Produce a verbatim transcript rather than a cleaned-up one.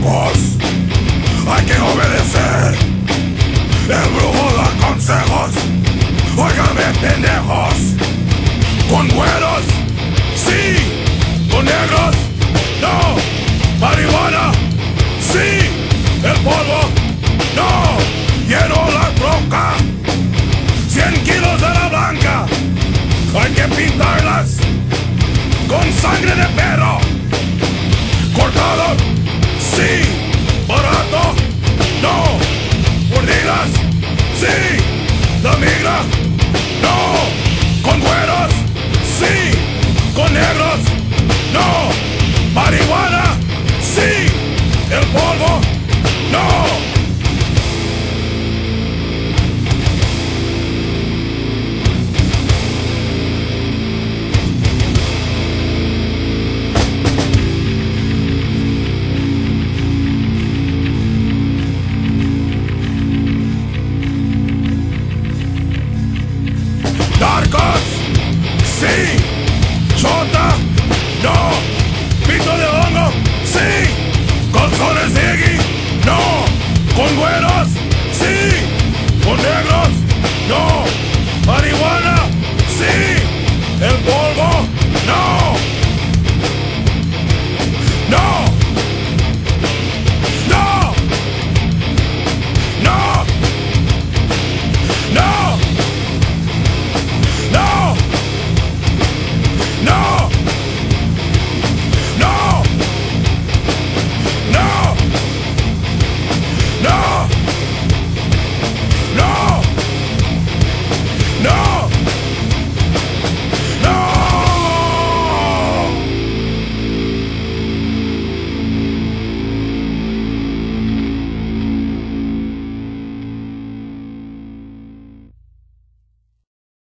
narcos hay que obedecer. El brujo da consejos, óigame pendejos. Con güeros, sí. Con negros, no. Marihuana, sí. El polvo, no. Lleno la troca, cien kilos de la blanca. Hay que pintarlas con sangre de perro. Cortado, sí. Barato, no. Mordidas, sí. La migra, no. Con güeros, sí. Con negros, no. Marihuana, sí. El polvo, no. Narcos, sí. Chota, no. Pito de hongo, sí. Calzones de Iggy, no. Con güeros, sí. Con negros, no. Marihuana.